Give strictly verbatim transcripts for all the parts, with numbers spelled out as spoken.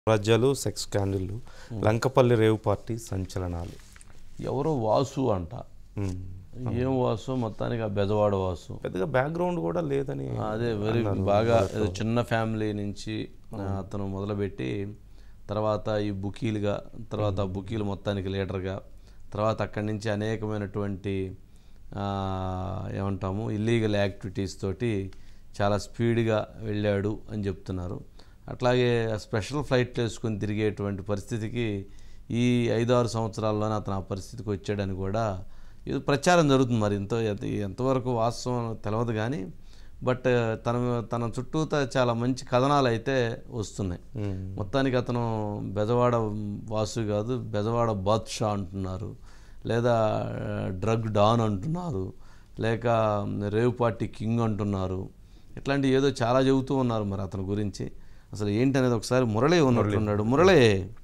రాజ్యాలు సెక్స్ స్కాండల్లు Lankapalli rave party సంచలనాలు. ఎవరో వాసు అంట, ఏం వాసు మొత్తానికి ఆ బెజవాడ వాసు, పెద్దగా బ్యాక్గ్రౌండ్ కూడా లేదని. అదే వెరీ బాగా చిన్న ఫ్యామిలీ నుంచి అతను మొదలుపెట్టి తర్వాత ఈ బుకీలుగా, తర్వాత బుకీలు మొత్తానికి లీడర్గా, తర్వాత అక్కడి నుంచి అనేకమైనటువంటి ఏమంటాము ఇల్లీగల్ యాక్టివిటీస్ తోటి చాలా స్పీడ్గా వెళ్ళాడు అని చెప్తున్నారు. అట్లాగే స్పెషల్ ఫ్లైట్లు వేసుకొని తిరిగేటువంటి పరిస్థితికి ఈ ఐదు ఆరు సంవత్సరాల్లోనే అతను ఆ పరిస్థితికి వచ్చాడని కూడా ఇది ప్రచారం జరుగుతుంది. మరి ఇంత ఎంతవరకు వాస్తవం తెలియదు కానీ బట్ తన తన చుట్టూతా చాలా మంచి కథనాలు అయితే వస్తున్నాయి. మొత్తానికి అతను బెజవాడ వాసు కాదు, బెజవాడ బాద్షా అంటున్నారు, లేదా డ్రగ్ డాన్ అంటున్నారు, లేక రేవ్ పార్టీ కింగ్ అంటున్నారు. ఇట్లాంటి ఏదో చాలా చెబుతూ ఉన్నారు. మరి అతని గురించి అసలు ఏంటి అనేది ఒకసారి మురళి ఉన్నట్లున్నాడు. Murali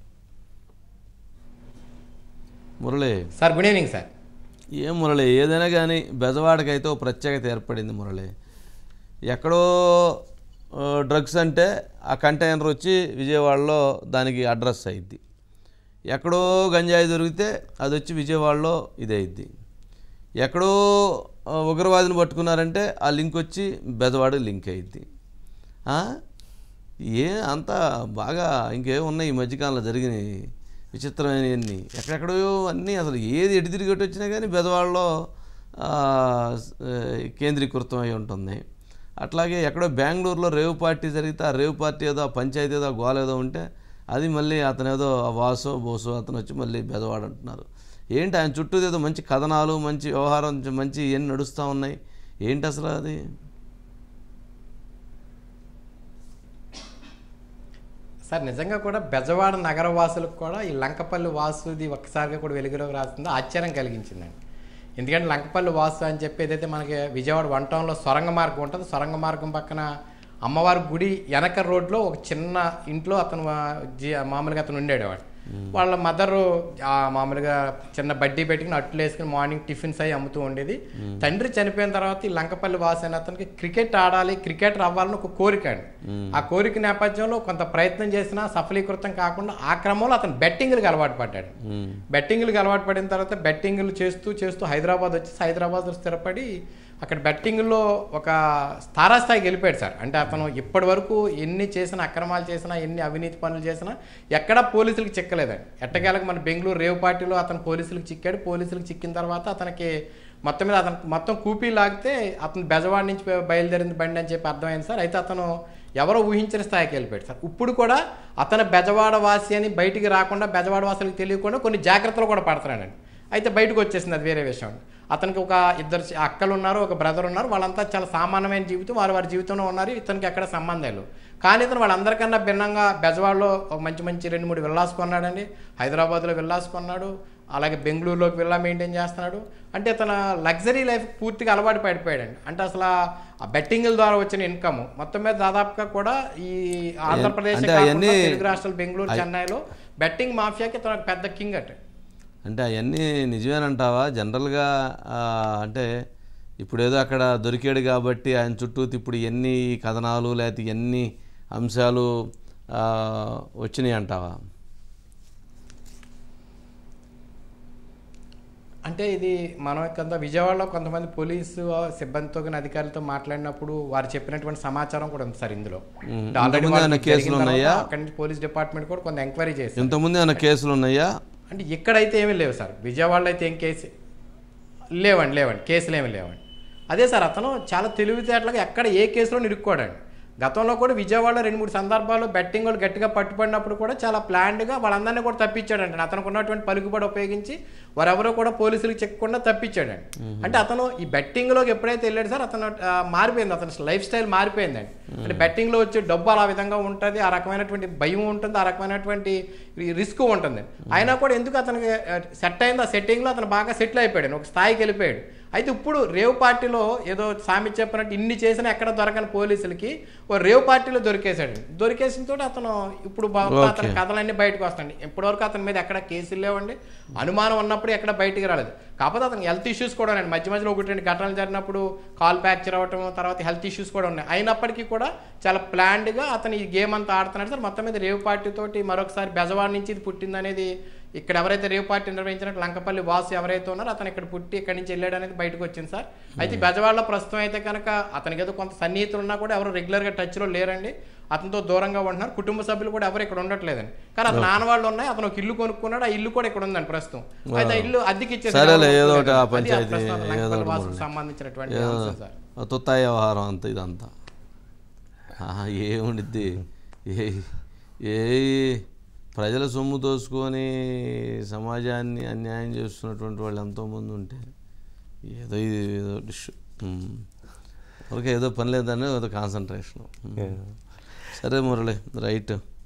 Murali sir, good evening sir. ఏం మురళి, ఏదైనా కానీ బెజవాడకైతే ఒక ప్రత్యేకత ఏర్పడింది మురళి. ఎక్కడో డ్రగ్స్ అంటే ఆ కంటైనర్ వచ్చి విజయవాడలో దానికి అడ్రస్ అయింది. ఎక్కడో గంజాయి దొరికితే అది వచ్చి విజయవాడలో ఇదైద్ది. ఎక్కడో ఉగ్రవాదిని పట్టుకున్నారంటే ఆ లింక్ వచ్చి బెజవాడ లింక్ అయింది. ఏ అంతా బాగా ఇంకేం ఉన్నాయి ఈ మధ్యకాలంలో జరిగినాయి విచిత్రమైనవన్నీ. ఎక్కడెక్కడో అన్నీ అసలు ఏది ఎటు తిరిగేటి వచ్చినా కానీ బెజవాడలో కేంద్రీకృతం అయి ఉంటుంది. అట్లాగే ఎక్కడో బెంగళూరులో రేవ్ పార్టీ జరిగితే ఆ రేవ్ పార్టీ ఏదో ఆ పంచాయతీ ఏదో గోల ఏదో ఉంటే అది మళ్ళీ అతను ఏదో వాసో బోసో అతను వచ్చి మళ్ళీ బెజవాడ అంటున్నారు. ఏంటి ఆయన చుట్టూ ఏదో మంచి కథనాలు, మంచి వ్యవహారం, మంచి ఇవన్నీ నడుస్తూ ఉన్నాయి. ఏంటి అసలు అది? సార్, నిజంగా కూడా బెజవాడ నగర వాసులకు కూడా ఈ లంకపల్లి వాసుది ఒక్కసారిగా కూడా వెలుగులోకి రాస్తుందో ఆశ్చర్యం కలిగించిందండి. ఎందుకంటే లంకపల్లి వాసు అని చెప్పి ఏదైతే మనకి విజయవాడ వన్ టౌన్లో సొరంగ మార్గం ఉంటుంది, సొరంగ మార్గం పక్కన అమ్మవారి గుడి వెనక రోడ్లో ఒక చిన్న ఇంట్లో అతను జీ మామూలుగా అతను ఉండేవాడు. వాళ్ళ మదరు మామూలుగా చిన్న బడ్డీ పెట్టుకుని అట్లు వేసుకుని మార్నింగ్ టిఫిన్స్ అవి అమ్ముతూ ఉండేది. తండ్రి చనిపోయిన తర్వాత ఈ లంకపల్లి వాసు అనే అతనికి క్రికెట్ ఆడాలి, క్రికెటర్ అవ్వాలని ఒక కోరిక అండి. ఆ కోరిక నేపథ్యంలో కొంత ప్రయత్నం చేసినా సఫలీకృతం కాకుండా ఆ క్రమంలో అతను బెట్టింగ్లకు అలవాటు పడ్డాడు. బెట్టింగ్లకు అలవాటు పడిన తర్వాత బెట్టింగ్లు చేస్తూ చేస్తూ హైదరాబాద్ వచ్చేసి హైదరాబాద్లో స్థిరపడి అక్కడ బెట్టింగ్లో ఒక తారాస్థాయికి వెళ్ళిపోయాడు సార్. అంటే అతను ఇప్పటి వరకు ఎన్ని చేసినా, అక్రమాలు చేసినా, ఎన్ని అవినీతి పనులు చేసినా ఎక్కడా పోలీసులకు చిక్కలేదండి. ఎట్టకేలకు మన బెంగళూరు రేవ్ పార్టీలో అతను పోలీసులకు చిక్కాడు. పోలీసులకు చిక్కిన తర్వాత అతనికి మొత్తం మీద అతను మొత్తం కూపీ లాగితే అతను బెజవాడ నుంచి బయలుదేరింది బండి అని చెప్పి అర్థమైంది సార్. అయితే అతను ఎవరో ఊహించిన స్థాయికి వెళ్ళిపోయాడు సార్. ఇప్పుడు కూడా అతను బెజవాడ వాసి అని బయటికి రాకుండా, బెజవాడ వాసులకు తెలియకుండా కొన్ని జాగ్రత్తలు కూడా పడుతున్నాడండి. అయితే బయటకు వచ్చేసింది, అది వేరే విషయం. అతనికి ఒక ఇద్దరు అక్కలు ఉన్నారు, ఒక బ్రదర్ ఉన్నారు. వాళ్ళంతా చాలా సామాన్యమైన జీవితం, వారు వారి జీవితంలో ఉన్నారు. ఇతనికి ఎక్కడ సంబంధాలు కానీ ఇతను వాళ్ళందరికన్నా భిన్నంగా బెజవాడలో ఒక మంచి మంచి రెండు మూడు విల్లాస్ కొన్నాడండి. హైదరాబాద్లో విల్లాస్ కొన్నాడు, అలాగే బెంగళూరులోకి విల్లా మెయింటైన్ చేస్తున్నాడు. అంటే తన లగ్జరీ లైఫ్ పూర్తిగా అలవాటు పడిపోయాడండి. అంటే అసలు ఆ బెట్టింగ్ల ద్వారా వచ్చిన ఇన్కమ్ మొత్తం మీద దాదాపుగా కూడా ఈ ఆంధ్రప్రదేశ్, తెలుగు రాష్ట్రాలు, బెంగళూరు, చెన్నైలో బెట్టింగ్ మాఫియాకి తన పెద్ద కింగ్ అట. అంటే అవన్నీ నిజమేనంటావా? జనరల్గా అంటే ఇప్పుడు ఏదో అక్కడ దొరికాడు కాబట్టి ఆయన చుట్టూ ఇప్పుడు ఎన్ని కథనాలు లేకపోతే ఎన్ని అంశాలు వచ్చినాయి అంటావా? అంటే ఇది మనం కొంత విజయవాడలో కొంతమంది పోలీసు సిబ్బందితో కానీ అధికారులతో మాట్లాడినప్పుడు వారు చెప్పినటువంటి సమాచారం కూడా ఉంది సార్. ఇందులో కేసులు ఉన్నాయా? అక్కడి నుంచి పోలీస్ డిపార్ట్మెంట్ కూడా కొంత ఎంక్వైరీ చేసి ఇంతకుముందు ఏమైనా కేసులు ఉన్నాయా అంటే ఇక్కడైతే ఏమీ లేవు సార్. విజయవాడలో అయితే ఏం కేసు లేవండి లేవండి కేసులు ఏమీ లేవండి. అదే సార్, అతను చాలా తెలివితేటలుగా ఎక్కడ ఏ కేసులో ఇరుక్కోడండి. గతంలో కూడా విజయవాడలో రెండు మూడు సందర్భాల్లో బెట్టింగ్ వాళ్ళు గట్టిగా పట్టుబడినప్పుడు కూడా చాలా ప్లాన్డ్గా వాళ్ళందరినీ కూడా తప్పించాడండి. అతనికి ఉన్నటువంటి పలుకుబడి ఉపయోగించి వారెవరో కూడా పోలీసులకు చెక్కకుండా తప్పించాడండి. అంటే అతను ఈ బెట్టింగ్లోకి ఎప్పుడైతే వెళ్ళాడు సార్, అతను మారిపోయింది, అతని లైఫ్ స్టైల్ మారిపోయిందండి. అంటే బెట్టింగ్లో వచ్చే డబ్బు అలా విధంగా ఉంటుంది, ఆ రకమైనటువంటి భయం ఉంటుంది, ఆ రకమైనటువంటి రిస్క్ ఉంటుంది. అయినా కూడా ఎందుకు అతనికి సెట్ అయింది, ఆ సెట్టింగ్లో అతను బాగా సెటిల్ అయిపోయాడు, ఒక స్థాయికి వెళ్ళిపోయాడు. అయితే ఇప్పుడు రేవ్ పార్టీలో ఏదో సామి చెప్పినట్టు ఇన్ని చేసినా ఎక్కడ దొరకని పోలీసులకి ఓ రేవ్ పార్టీలో దొరికేశాడు. దొరికేసిన తోటి అతను ఇప్పుడు అతని కథలన్నీ బయటకు వస్తాయండి. ఇప్పటివరకు అతని మీద ఎక్కడ కేసులు లేవండి, అనుమానం ఉన్నప్పుడు ఎక్కడ బయటికి రాలేదు. కాకపోతే అతనికి హెల్త్ ఇష్యూస్ కూడా ఉన్నాయండి. మధ్య మధ్యలో ఒకటి రెండు ఘటనలు జరిగినప్పుడు కాల్ ఫ్రాక్చర్ అవ్వటం, తర్వాత హెల్త్ ఇష్యూస్ కూడా ఉన్నాయి. అయినప్పటికీ కూడా చాలా ప్లాన్డ్గా అతను ఈ గేమ్ అంతా ఆడుతున్నాడు సార్. మొత్తం మీద రేవ్ పార్టీ తోటి మరొకసారి బెజవాడ నుంచి ఇది పుట్టింది అనేది, ఇక్కడ ఎవరైతే రేవ్ పార్టీ నిర్వహించినట్టు లంకపల్లి వాసు ఎవరైతే ఉన్నారో అతను ఇక్కడ పుట్టి ఇక్కడి నుంచి వెళ్ళాడు అనేది బయటకు వచ్చింది సార్. అయితే బెజవాడలో ప్రస్తుతం అయితే కనుక అతనికి ఏదో కొంత సన్నిహితులు ఉన్నా కూడా ఎవరు రెగ్యులర్గా టచ్లో లేరండి, అతనితో దూరంగా ఉంటున్నారు. కుటుంబ సభ్యులు కూడా ఎవరు ఇక్కడ ఉండట్లేదండి. కానీ అతను నాన్న వాళ్ళు ఉన్నాయి, అతను ఒక ఇల్లు కొనుక్కున్నాడు, ఆ ఇల్లు కూడా ఇక్కడ ఉందండి ప్రస్తుతం. అయితే ఆ ఇల్లు అద్దెకి ఇచ్చేసారు. సంబంధించినటువంటి తుత్తాయి వ్యవహారం అంతా ఇదంతా ఏముండిద్ది, ఏ ఏ ప్రజల సొమ్ము దోసుకొని సమాజాన్ని అన్యాయం చేస్తున్నటువంటి వాళ్ళు ఎంతోమంది ఉంటే ఏదో ఇది ఏదో డిష్ ఓకే ఏదో పని లేదని ఏదో కాన్సన్ట్రేషన్. సరే మురళి, రైట్.